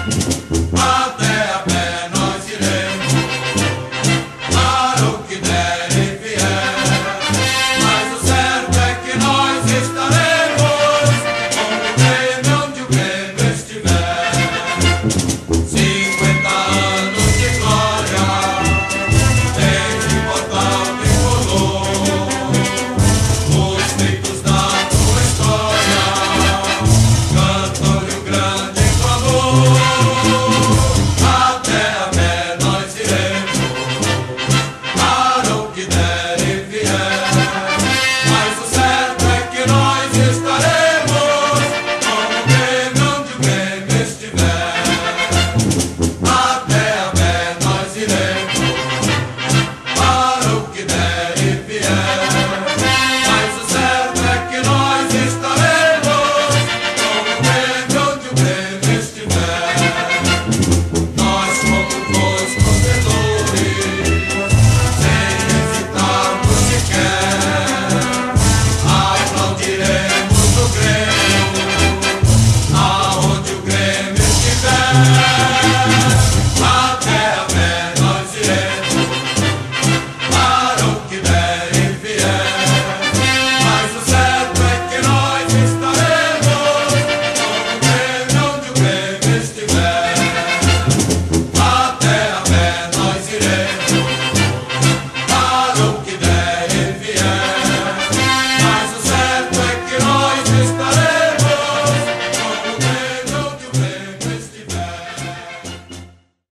Até a pé nós iremos, para o que der e vier. Mas o certo é que nós estaremos onde o Grêmio, onde o Grêmio estiver. 50 anos de glória, desde o portal tricolor. Os feitos da tua história cantam-lhe um grande clamor.